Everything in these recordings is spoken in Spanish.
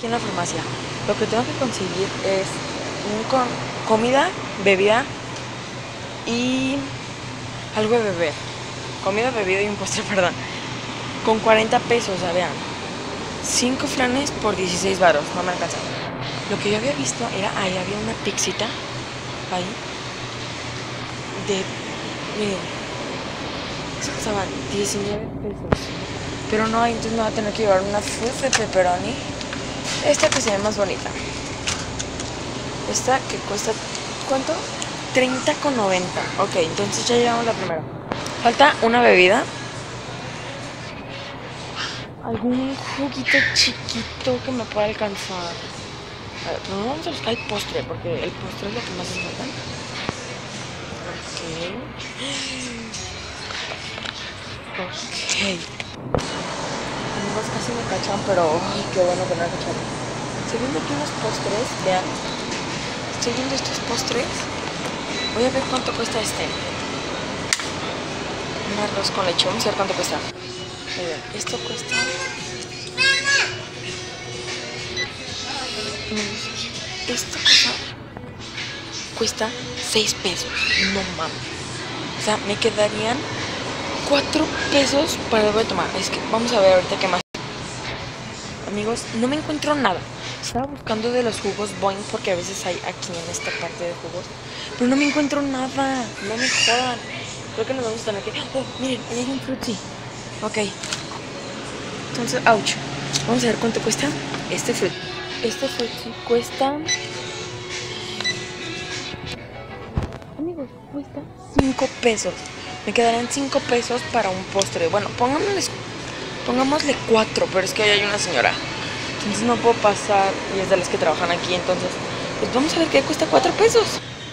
aquí en la farmacia. Lo que tengo que conseguir es comida, bebida y algo de beber. Comida, bebida y un postre, perdón. Con 40 pesos, o sea, vean. 5 flanes por 16 varos, no me alcanza. Lo que yo había visto era, ahí había una pixita, ahí, miren, eso costaba 19 pesos. Pero no hay, entonces me voy a tener que llevar una fuzz de pepperoni. Esta que se ve más bonita. Esta que cuesta, ¿cuánto? 30,90. Ok, entonces ya llevamos la primera. Falta una bebida. Algún juguito chiquito que me pueda alcanzar. A ver, no vamos a buscar el postre, porque el postre es lo que más nos falta. Ok. Amigos, casi me cachan, pero ay, qué bueno que no me cacharon. Estoy viendo aquí unos postres, vean. Estoy viendo estos postres. Voy a ver cuánto cuesta este. Un arroz con leche, vamos a ver cuánto cuesta. Miren, esto cuesta... Esta cosa cuesta 6 pesos. No mames. O sea, me quedarían 4 pesos para volver a tomar. Es que vamos a ver ahorita qué más. Amigos, no me encuentro nada. Estaba buscando de los jugos Boing porque a veces hay aquí en esta parte de jugos. Pero no me encuentro nada. No me jodan. Creo que nos vamos a tener que... Oh, miren, ahí hay un Fruitsy. Ok. Entonces, ouch. Vamos a ver cuánto cuesta este fruit. Este Fruitsy cuesta... Amigos, cuesta 5 pesos. Me quedarán 5 pesos para un postre. Bueno, pongámosle 4, pero es que hoy hay una señora. Entonces no puedo pasar y es de las que trabajan aquí. Entonces, pues vamos a ver qué cuesta 4 pesos.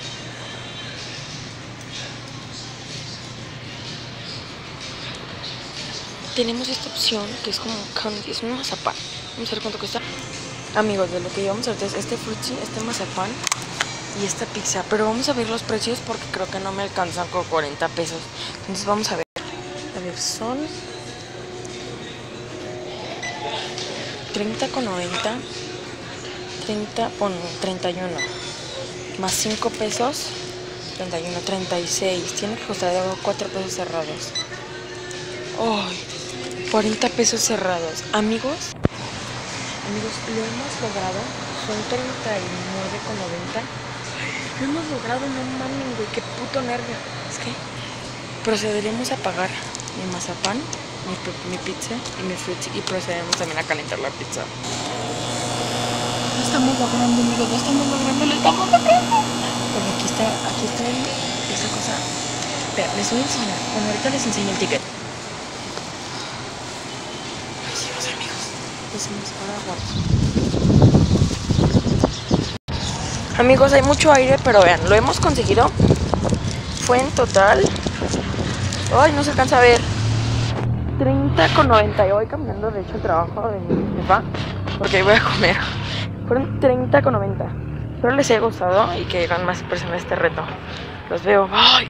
Tenemos esta opción que es como candy, es un mazapán. Vamos a ver cuánto cuesta. Amigos, de lo que llevamos ahorita es este Fruitsy, este mazapán y esta pizza. Pero vamos a ver los precios porque creo que no me alcanzan con 40 pesos. Entonces vamos a ver. A ver, son 30,90. 31 más 5 pesos, 31, 36. Tiene que costar de 4 pesos cerrados. Oh, 40 pesos cerrados. Amigos, lo hemos logrado. Son 39,90. Lo hemos logrado, no mames, güey, qué puto nervio. Es que procederemos a pagar mi mazapán, mi pizza y mi Fruitsy, y procedemos también a calentar la pizza. Lo estamos logrando, amigos, lo estamos logrando. Porque aquí está esta cosa. Espera, les voy a enseñar. Bueno, ahorita les enseño el ticket. Amigos, hay mucho aire, pero vean, lo hemos conseguido. Fue en total, ay, no se alcanza a ver, 30,90. Yo voy caminando, de hecho, el trabajo de mi jefa, porque ahí voy a comer. Fueron 30,90. Espero les haya gustado y que hagan más personas este reto. Los veo. Bye.